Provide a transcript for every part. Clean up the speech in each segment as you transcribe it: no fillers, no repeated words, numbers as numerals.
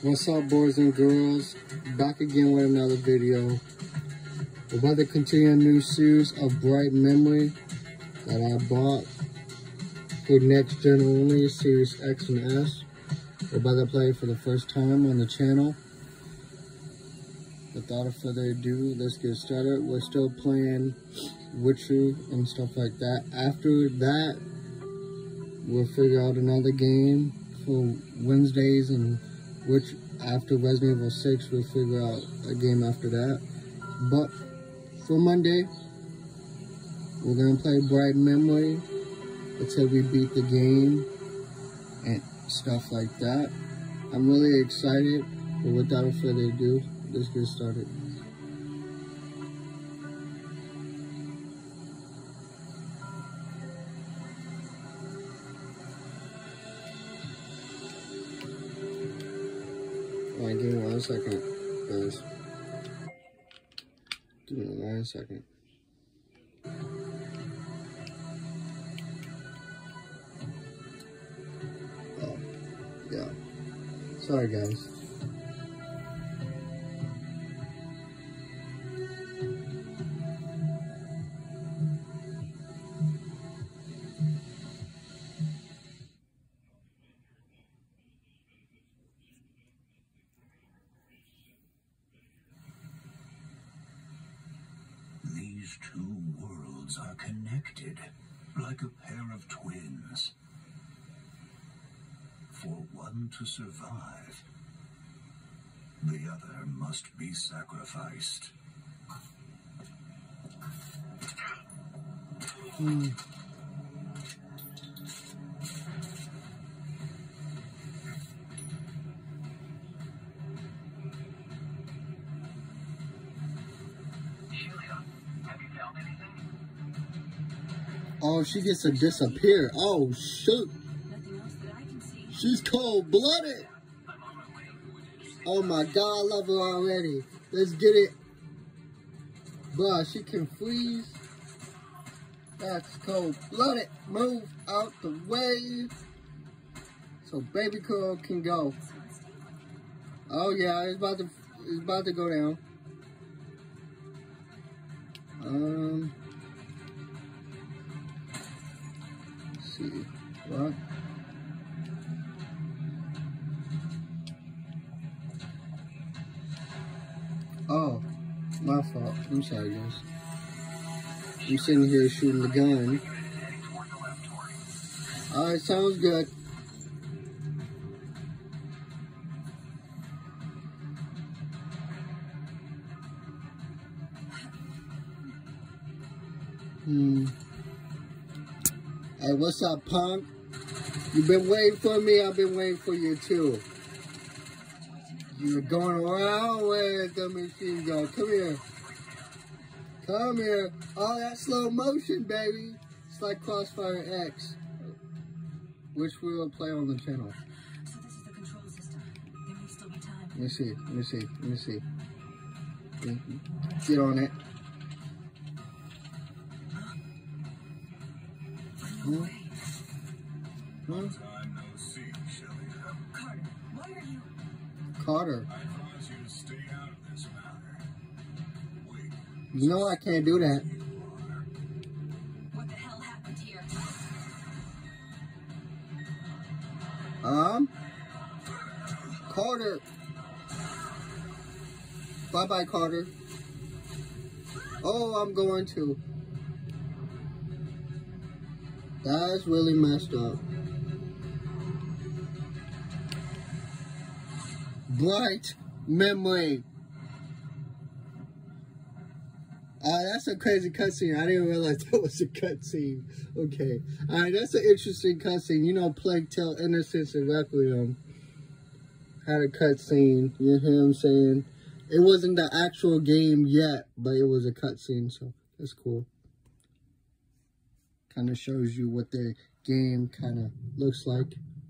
What's up, boys and girls? Back again with another video. We're about to continue a new series of Bright Memory that I bought for next gen only, Series X and S. We're about to play for the first time on the channel. Without further ado, let's get started. We're still playing Witcher and stuff like that. After that, we'll figure out another game for Wednesdays, and which after Resident Evil 6, we'll figure out a game after that. But for Monday, we're gonna play Bright Memory until we beat the game and stuff like that. I'm really excited, but without further ado, let's get started. Alright, give me 1 second, guys. Give me 1 second. Oh, yeah. Sorry, guys. These two worlds are connected, like a pair of twins. For one to survive, the other must be sacrificed. Oh, she gets to disappear. Oh, shoot. She's cold-blooded. Oh, my God. I love her already. Let's get it. Bruh, she can freeze. That's cold-blooded. Move out the way so baby girl can go. Oh, yeah. It's about to go down. See what? Oh, my fault. I'm sorry, guys. I'm sitting here shooting the gun. Alright, sounds good. Hey, what's up, punk? You've been waiting for me, I've been waiting for you too. You're going around with the machine gun. Come here. Come here. Oh, that's slow motion, baby. It's like Crossfire X, which we will play on the channel. So this is the control system. There may still be time. Let me see. Let me see. Let me see. Get on it. Huh? Long time no see, shelia. Carter, why are you? Carter. I advise you to stay out of this matter. Wait. You know I can't do that. What the hell happened here? Carter. Bye-bye, Carter. Oh, I'm going to. That's really messed up. Bright Memory. That's a crazy cutscene. I didn't realize that was a cutscene. Okay. Alright, that's an interesting cutscene. You know, Plague Tale, Innocence, and Requiem had a cutscene. You hear what I'm saying? It wasn't the actual game yet, but it was a cutscene, so that's cool. Kind of shows you what the game kind of looks like.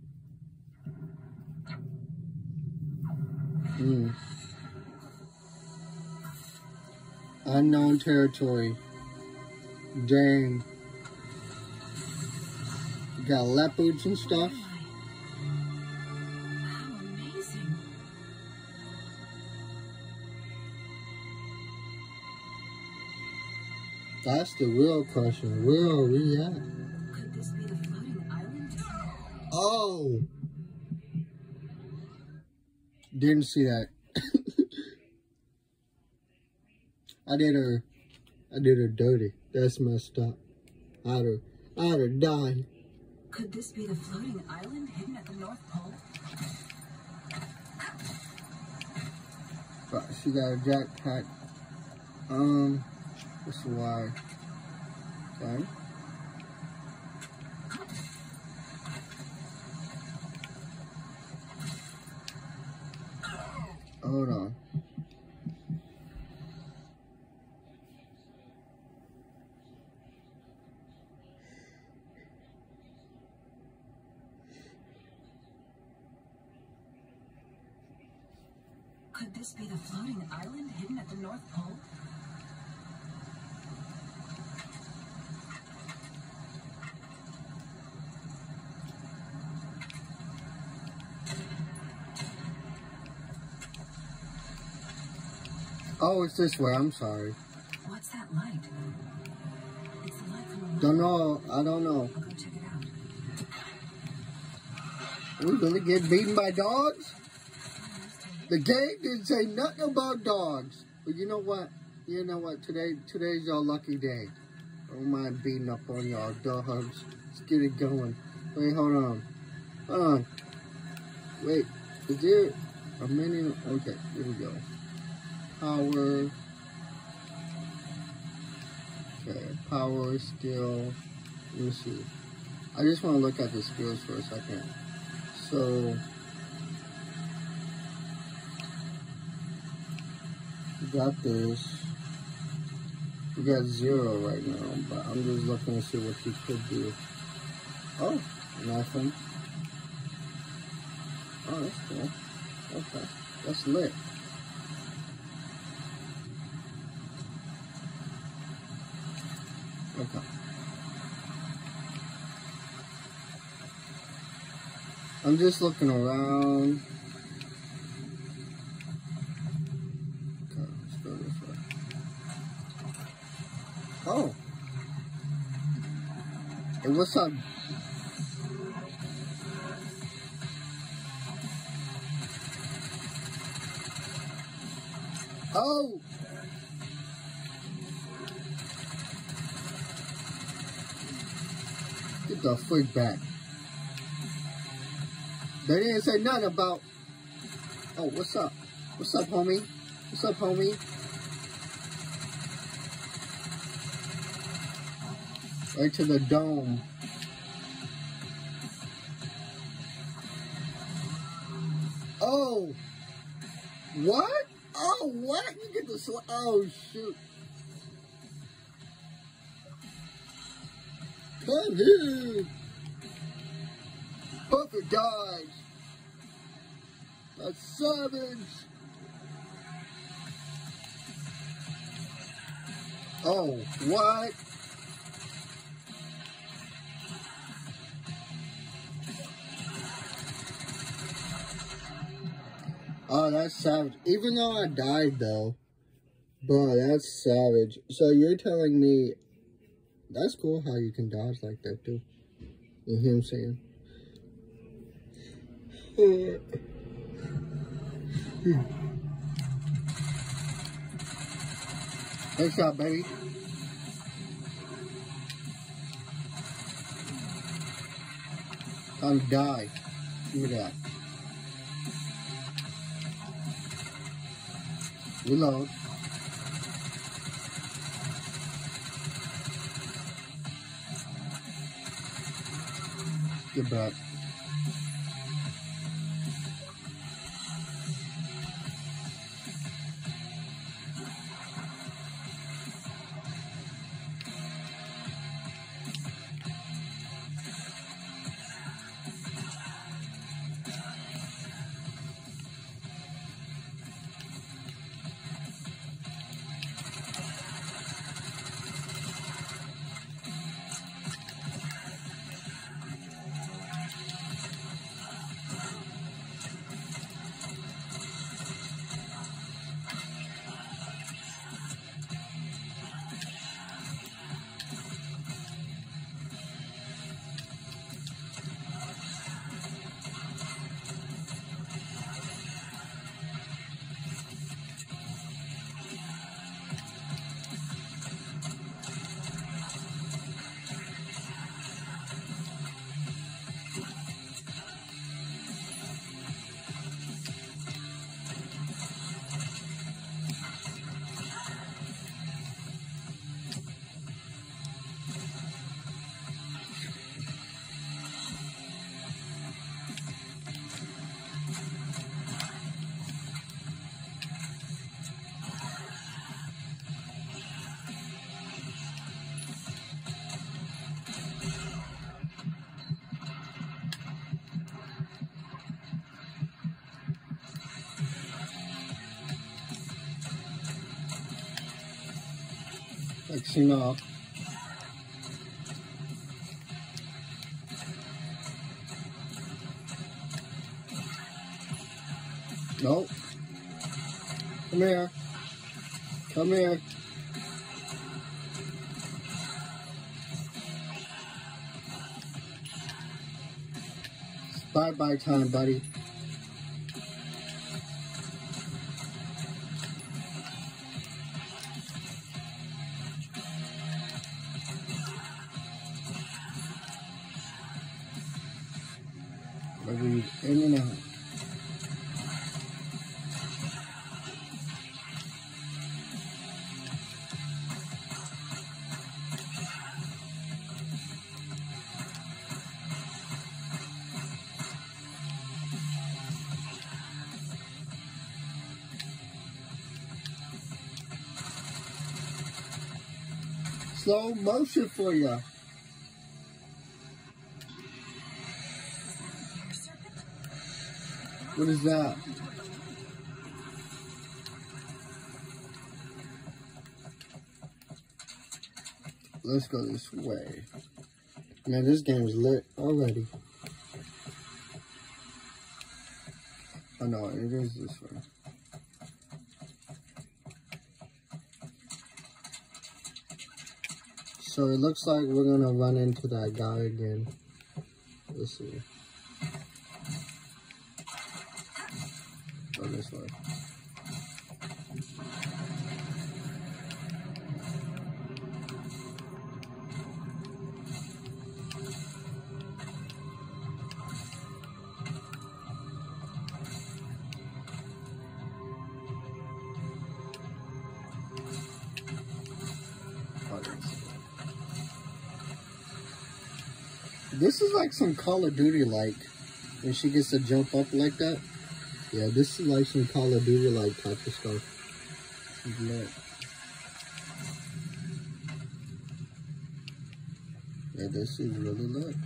Unknown territory. Dang. You got leopards and stuff. How amazing. That's the real question. Where are we at? Could this be the floating island? Oh! Didn't see that. I did her dirty. That's messed up. I'd have died. Could this be the floating island hidden at the North Pole? But she got a jackpack. What's the why? Okay. Hold on. Could this be the floating island hidden at the North Pole? Oh, it's this way. I'm sorry. What's that light? It's the light from a Don't know. I don't know. I'll go check it out. We gonna get beaten by dogs? The game didn't say nothing about dogs. But you know what? You know what? Today's your lucky day. Don't mind beating up on y'all dogs. Let's get it going. Wait, hold on. Hold on. Wait, is there a menu? Okay, here we go. Power. Okay, power, skill. Let me see. I just want to look at the skills for a second. So, we got this. We got 0 right now, but I'm just looking to see what he could do. Oh, nothing. Oh, that's cool. Okay, that's lit. Okay. I'm just looking around. Okay, let's go this way. Oh. Hey, what's up? Oh! Get the freak back. They didn't say nothing about... Oh, what's up? What's up, homie? What's up, homie? Right to the dome. Oh! What? Oh, what? You get the... Oh, shoot. Come here! Perfect dodge! That's savage! Oh, what? Oh, that's savage. Even though I died, though. Bro, that's savage. So you're telling me... That's cool how you can dodge like that, too. You hear what I'm saying? Nice shot, baby. Time to die. Give me that. Reload. Get back. Xing off. Nope. Come here. Come here. It's bye-bye time, buddy. Breathe in and out. Slow motion for you. What is that? Let's go this way. Man, this game is lit already. Oh no, it is this way. So it looks like we're gonna run into that guy again. Let's see. Go this way. This is like some Call of Duty like, when she gets to jump up like that. Yeah, this is like some Call of Duty like type of stuff. Yeah, this is really lit.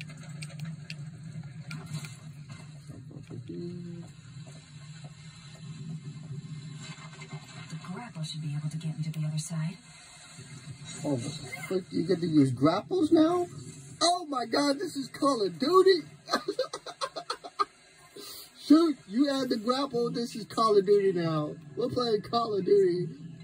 The grapple should be able to get me to the other side. Oh, frick, you get to use grapples now? Oh my god, this is Call of Duty! Shoot, you add the grapple, this is Call of Duty now. We're playing Call of Duty.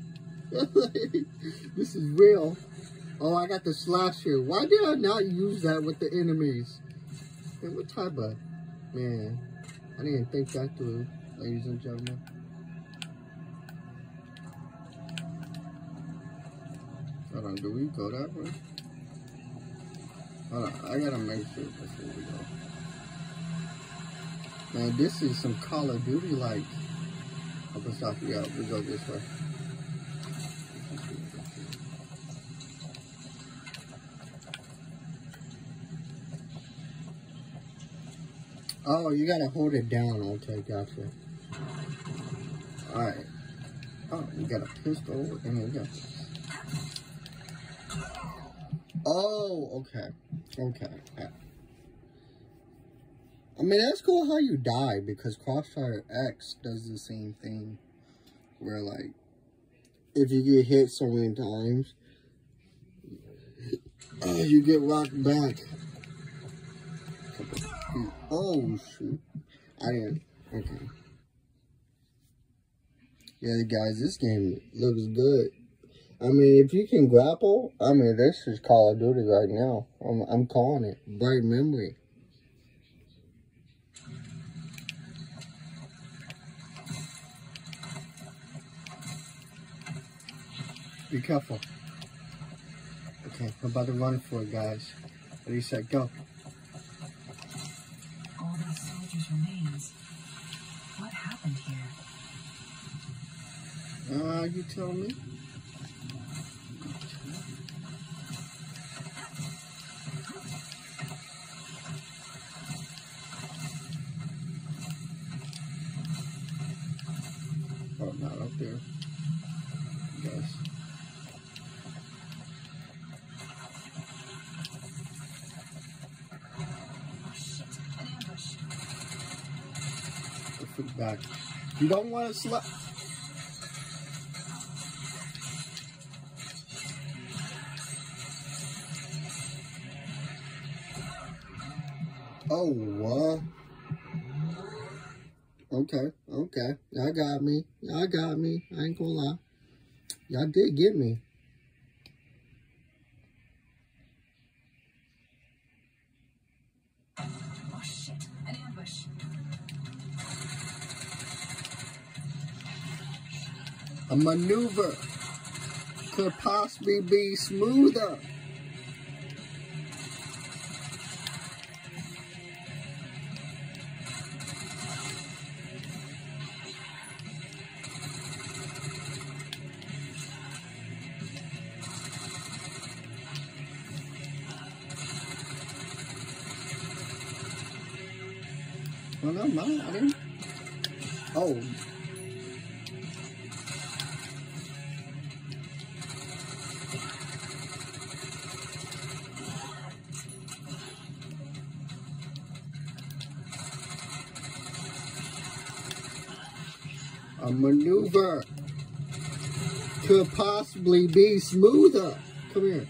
This is real. Oh, I got the slash here. Why did I not use that with the enemies? Man, what type of... Man, I didn't think that through, ladies and gentlemen. Hold on, do we go that way? Hold on, I gotta make sure before we go. Man, this is some Call of Duty like. I'm gonna stop you out. We go this way. Oh, you gotta hold it down. Okay, gotcha. Alright. Oh, you got a pistol and you got this. Oh, okay. Okay. Yeah. I mean, that's cool how you die, because Crossfire X does the same thing. Where, like, if you get hit so many times, you get rocked back. Oh, shoot. I didn't. Okay. Yeah, guys, this game looks good. I mean, if you can grapple, I mean, this is Call of Duty right now. I'm calling it. Bright memory. Be careful. Okay, I'm about to run for it, guys. Ready, set, go. All these soldiers' remains. What happened here? You tell me. Oh, not up there. Guys. Oh shit, an ambush. Let's look back. You don't want to slap. Oh, what? Okay, okay. Y'all got me. Y'all got me. I ain't gonna lie. Y'all did get me. Oh shit, an ambush. A maneuver could possibly be smoother. Well, no, mine. I didn't. Oh. A maneuver could possibly be smoother. Come here.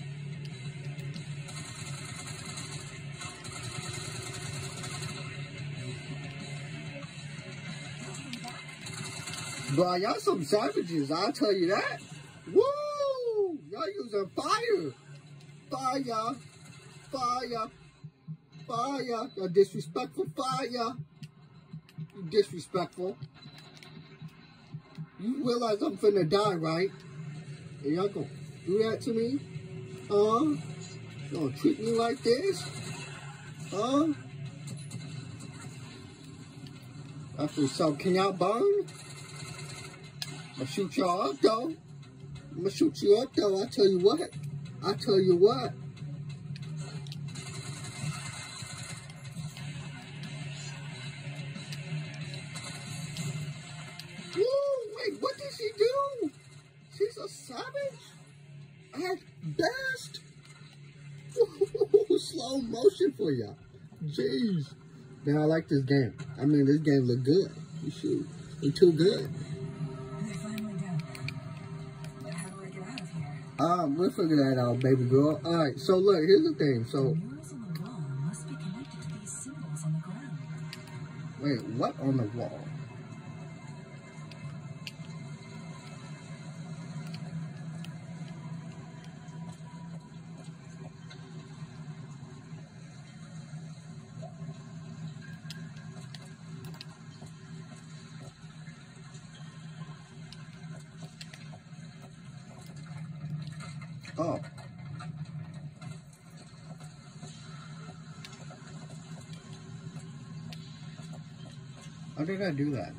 Bro, y'all some savages, I'll tell you that. Woo! Y'all using fire. Fire. Fire. Fire. Y'all disrespectful fire. You disrespectful. You realize I'm finna die, right? And y'all gonna do that to me? You gonna treat me like this? After some, can y'all burn? I'ma shoot y'all up, though. I'ma shoot you up, though. I tell you what. I tell you what. Woo! Wait, what did she do? She's a savage? At best. Slow motion for y'all. Jeez. Man, I like this game. I mean, this game look good. You shoot. It's too good. They're finally done. But how do I get out of here? We'll figure that out, baby girl. Alright, so look, here's the thing. The So, murals on the wall must be connected to these symbols on the ground. wait, what on the wall? Oh. How did I do that?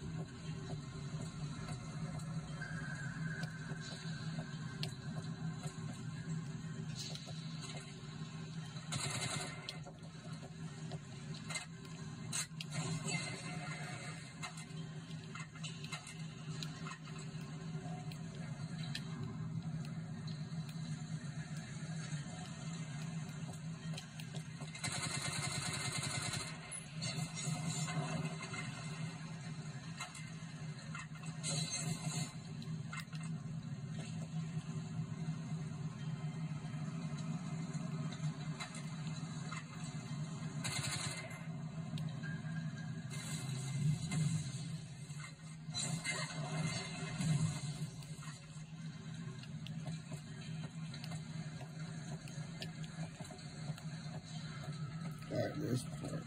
Alright, this part.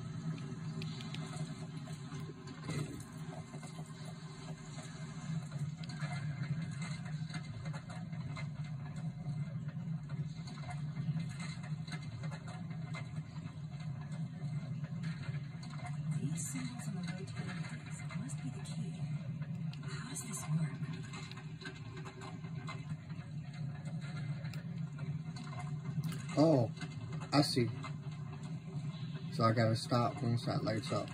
These symbols on the rotating disc must be the key. How does this work? Oh, I see. So I gotta stop once that lights up.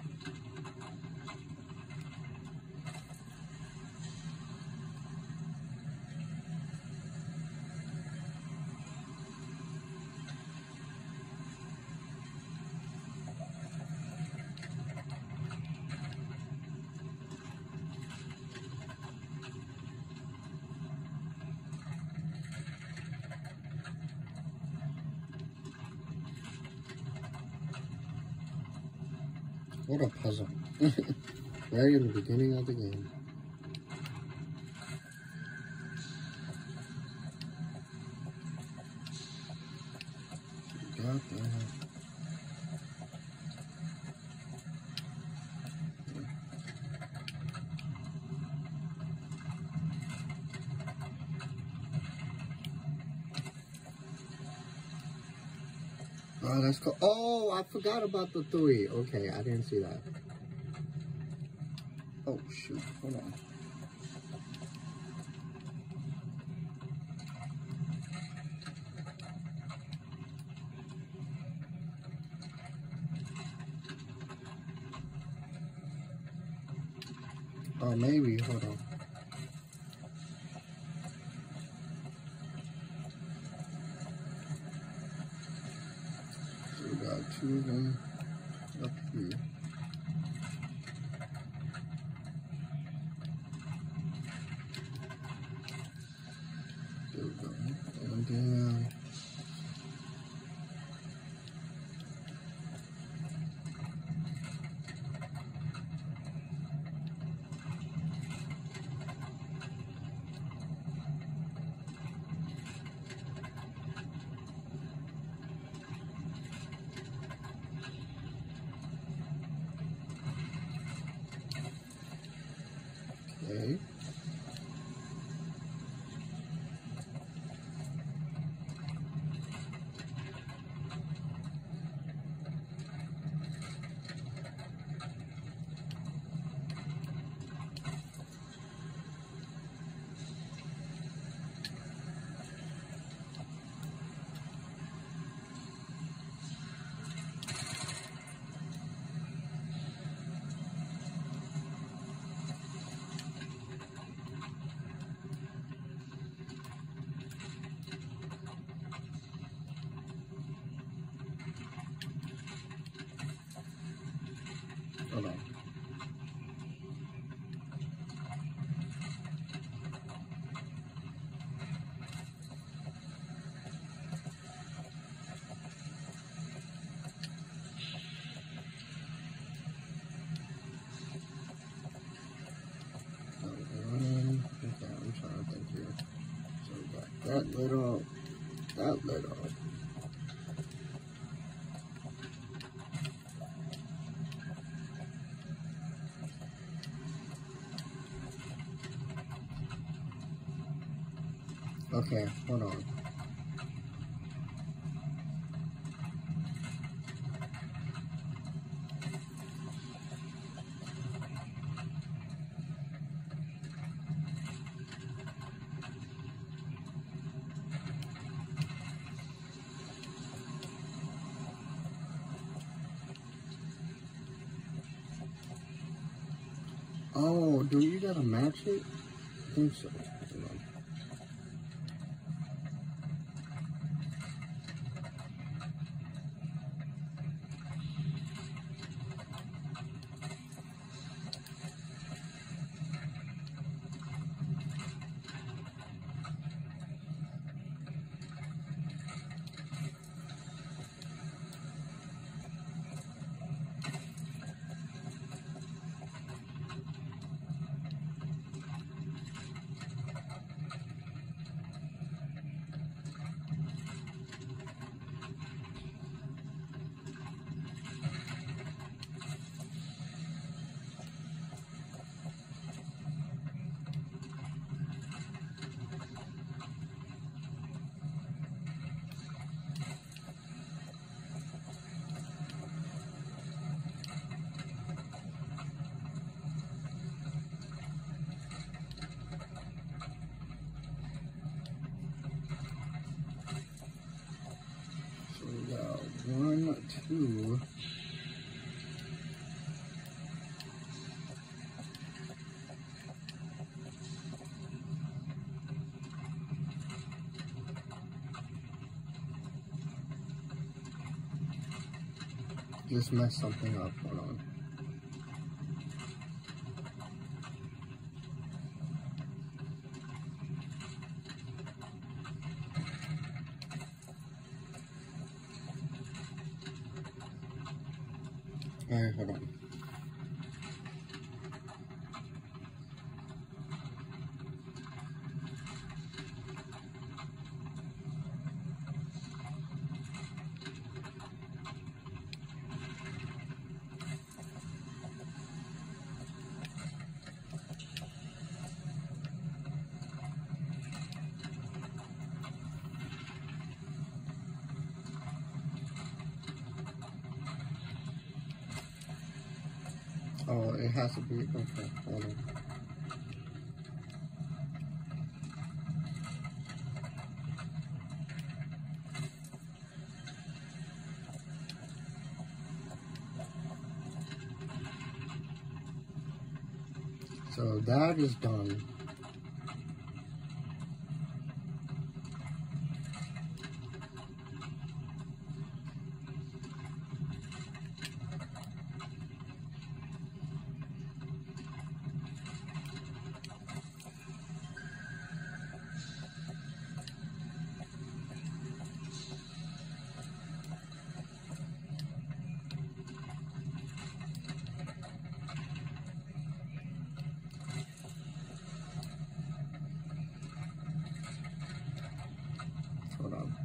What a puzzle. Right in the beginning of the game. Got that. Oh, that's cool. Oh, I forgot about the 3. Okay, I didn't see that. Oh, shoot. Hold on. Oh, maybe. Hold on. So we got 2 of them up here. There we go. And then... Okay. Hold on. Okay, I'm trying to think here. So we got that lit up, that lit up. Okay, hold on. Oh, do you gotta match it? I think so. Hold on. So we got 1, 2. Just messed something up. Hold on. Alright, hold on. Oh, it has to be. Okay, hold on. So that is done. Hold on.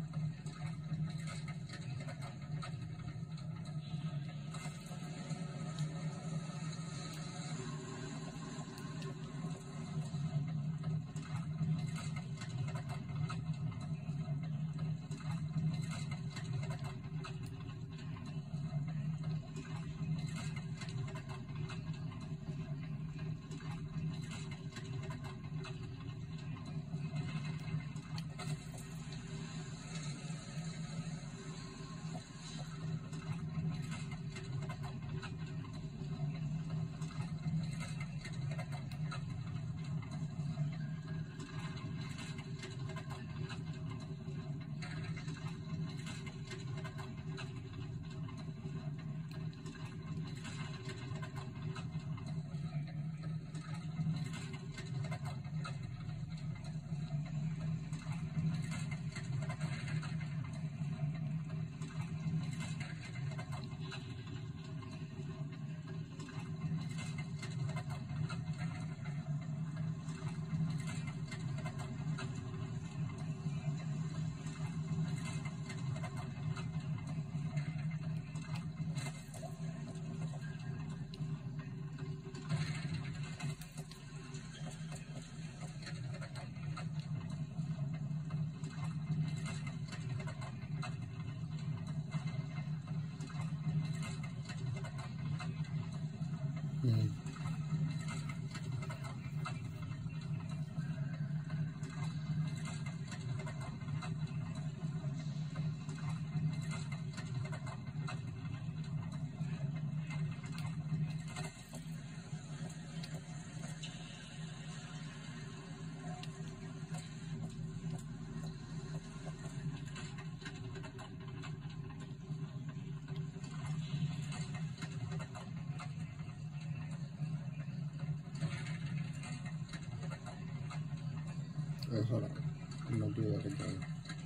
Wait, hold on. I'm gonna do that again.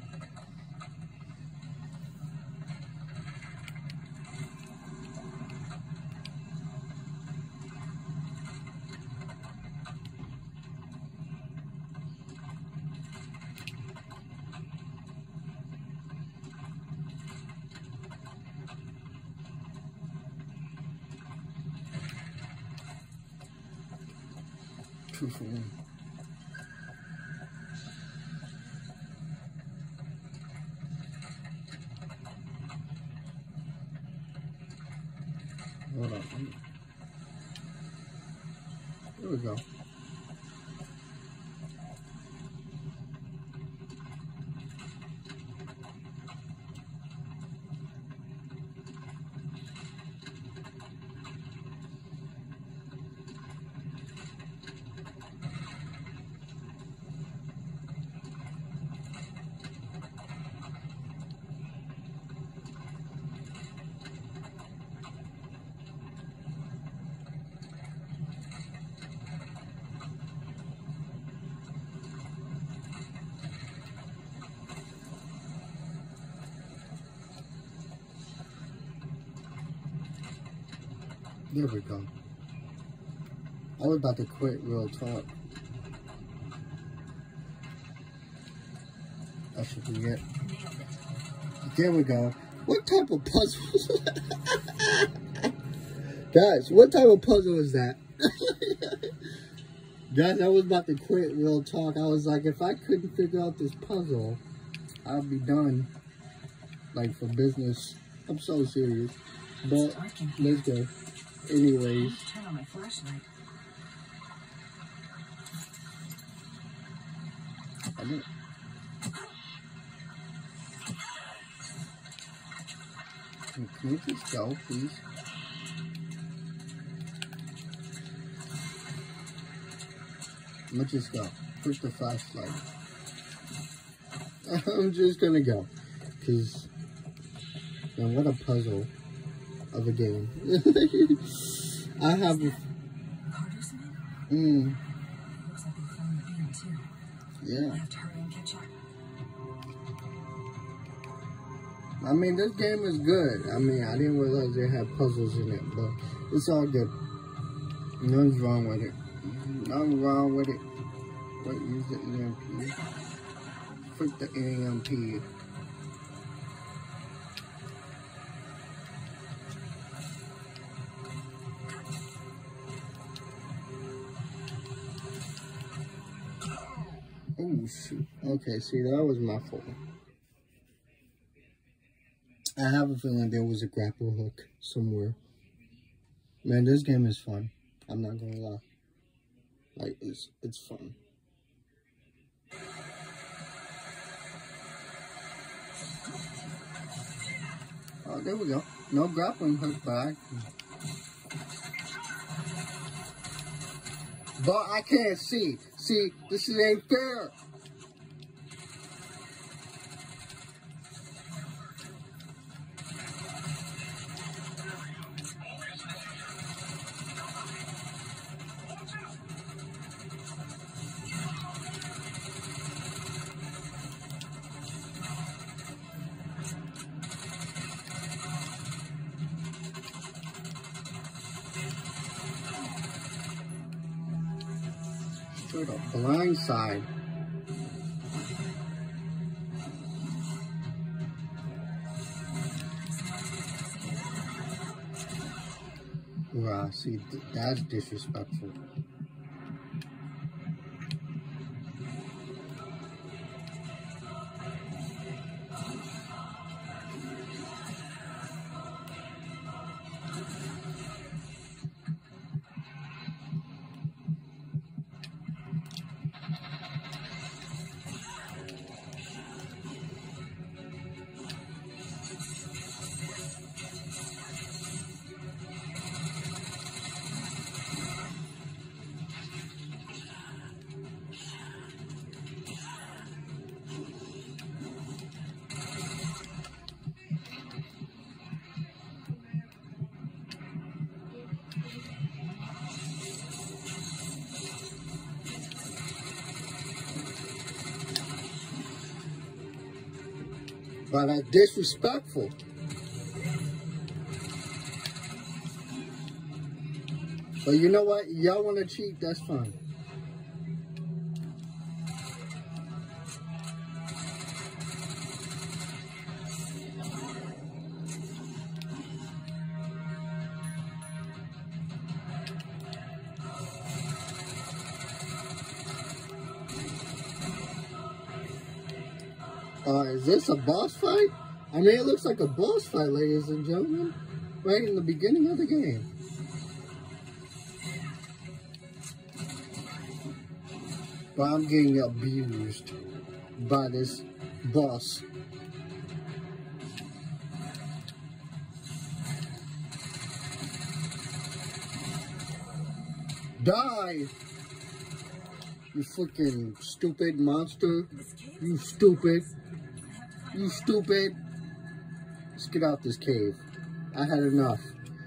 Two for one. Hold on. There we go. There we go. I was about to quit real talk. That should be it. There we go. What type of puzzle was that? Guys, what type of puzzle is that? Guys, I was about to quit real talk. I was like, if I couldn't figure out this puzzle, I'd be done. Like, for business. I'm so serious. But, let's go. Anyways. Turn on my flashlight. Can you just go, please? I'm gonna just go. Push the flashlight. I'm just gonna go. Because, man, what a puzzle of a game. I have a... Carter's men? Looks like they found the beam, too. Yeah. I have to hurry and catch up. I mean, this game is good. I mean, I didn't realize they had puzzles in it, but it's all good. Nothing's wrong with it. Nothing wrong with it. Wait, use the EMP. Frick the EMP. Oh, shoot. Okay, see, that was my fault. I have a feeling there was a grapple hook somewhere. Man, this game is fun. I'm not gonna lie. Like, it's fun. Oh, there we go. No grappling hook back. But I can't see. See, this ain't fair. To the blind side. Wow, see, that's disrespectful. But that's disrespectful. But you know what? Y'all want to cheat, that's fine. Is this a boss fight? I mean, it looks like a boss fight, ladies and gentlemen. Right in the beginning of the game. But I'm getting abused by this boss. Die! You freaking stupid monster. You stupid. You stupid. Let's get out this cave. I had enough.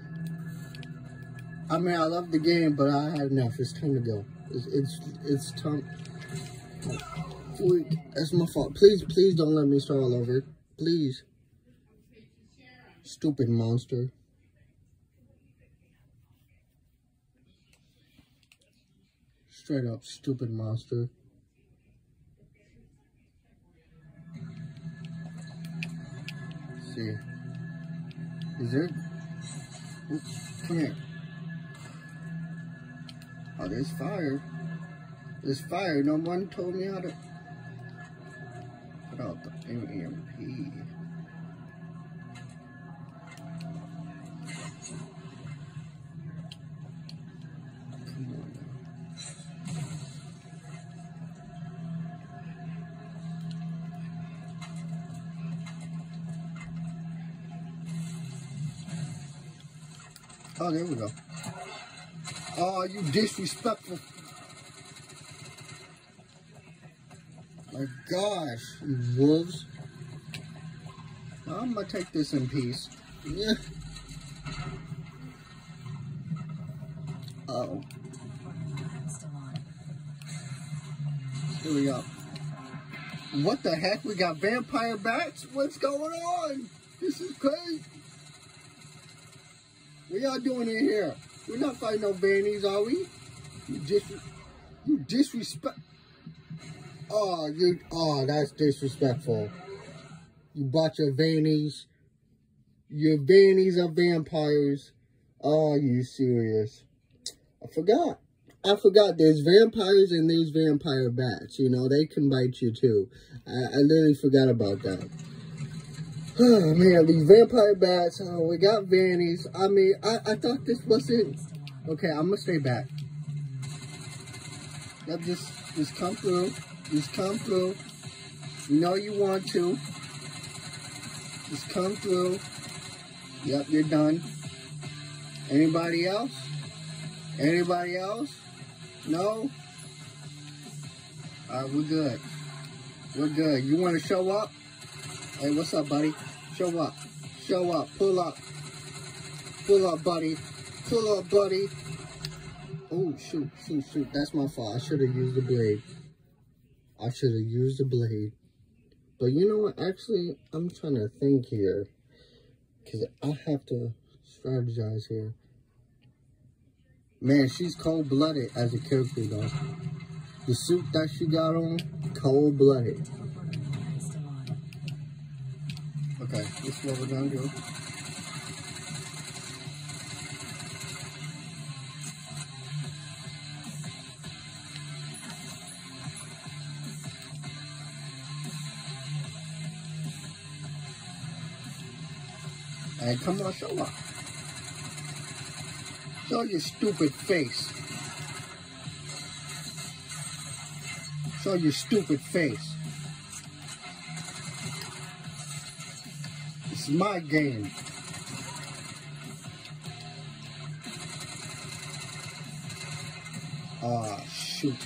I mean, I love the game, but I had enough. It's time to go. It's time. Freak. That's my fault. Please don't let me start all over. Please. Stupid monster. Straight up stupid monster. Let's see. Is there? Oh, come here. Oh, there's fire. There's fire. No one told me how to put out the EMP. Oh, there we go. Oh, you disrespectful. My gosh, you wolves. I'm gonna take this in peace. Yeah. Uh-oh. Here we go. What the heck? We got vampire bats? What's going on? This is crazy. What y'all doing in here? We're not fighting no bannies, are we? You disrespect. Oh, that's disrespectful. You bought your vannies. Your vannies are vampires. Oh, you serious? I forgot there's vampires and there's vampire bats. You know, they can bite you too. I literally forgot about that. Oh, man, these vampire bats. Oh, we got vannies. I mean, I thought this wasn't... Okay, I'm going to stay back. Yep, just come through. Just come through. You know you want to. Just come through. Yep, you're done. Anybody else? Anybody else? No? Alright, we're good. We're good. You want to show up? Hey, what's up, buddy? Show up. Show up. Pull up. Pull up, buddy. Pull up, buddy. Oh, shoot. That's my fault. I should have used the blade. But you know what? Actually, I'm trying to think here. Because I have to strategize here. Man, she's cold-blooded as a character, though. The suit that she got on, cold-blooded. Okay, this is what we're gonna do. Hey, come on, show up. Show your stupid face. Show your stupid face. It's my game. Ah, shoot.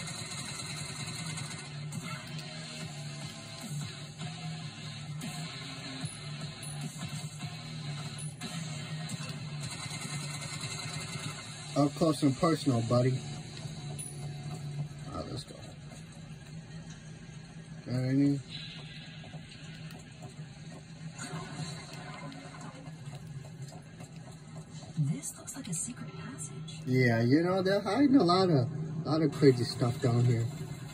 Up close and personal, buddy. Alright, let's go. Got any? This looks like a secret passage. Yeah, you know, they're hiding a lot of crazy stuff down here.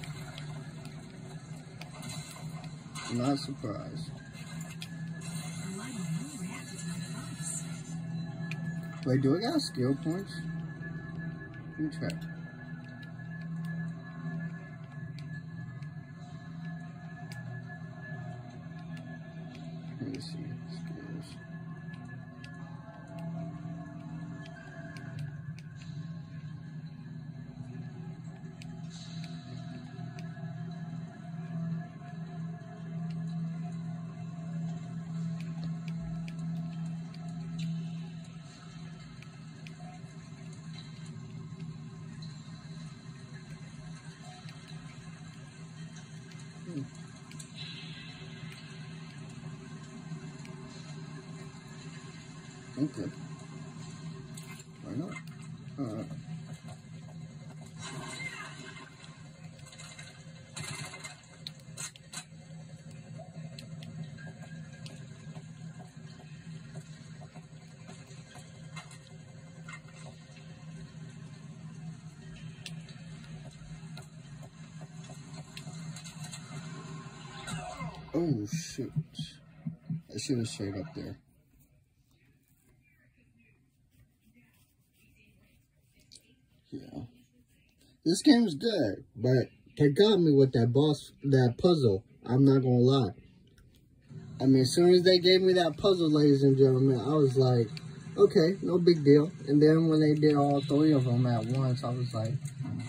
I'm not surprised. Wait, do I got skill points? Let me check. Let me see. Skills. Okay. Why not? Oh, shoot. I should have stayed up there. Yeah. This game's good, but they got me with that puzzle. I'm not gonna lie. I mean, as soon as they gave me that puzzle, ladies and gentlemen, I was like, okay, no big deal. And then when they did all three of them at once, I was like,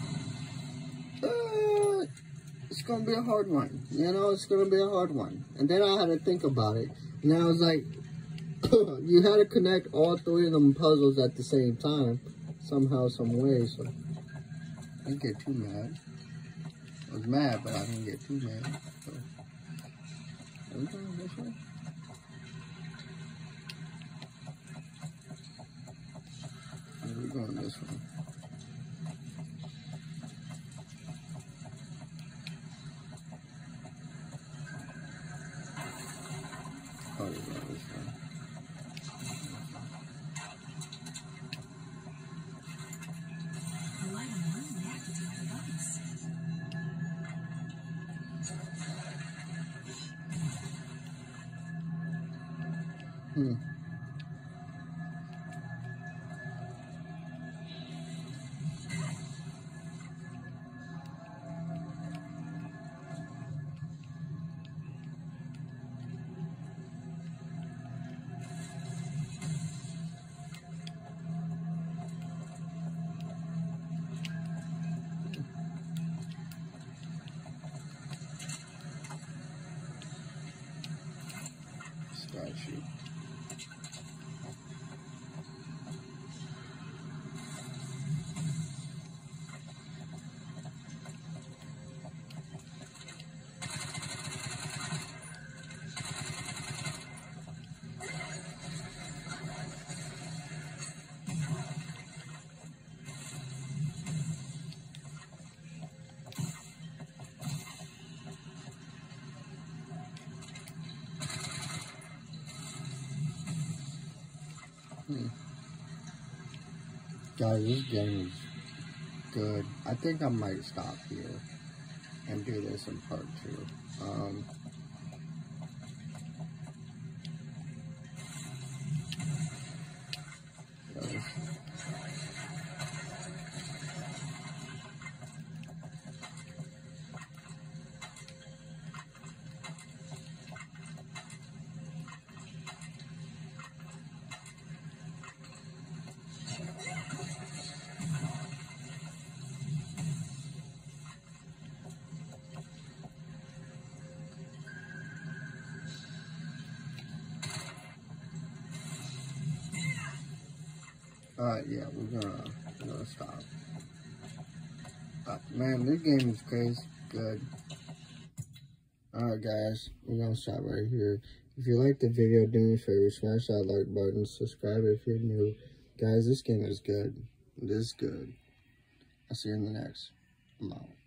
it's gonna be a hard one. You know, it's gonna be a hard one. And then I had to think about it. And I was like, You had to connect all 3 of them puzzles at the same time, somehow, some way. So I didn't get too mad. I was mad, but I didn't get too mad. So I'm going this way. We're going this one. Oh, we're going this one. The light on one would activate the buttons. Statue. Guys, this game is good. I think I might stop here and do this in part 2. Yeah, we're gonna stop. Man, this game is crazy good. Alright guys, we're gonna stop right here. If you liked the video, do me a favor, smash that like button, subscribe if you're new. Guys, this game is good. It is good. I'll see you in the next. I'm out.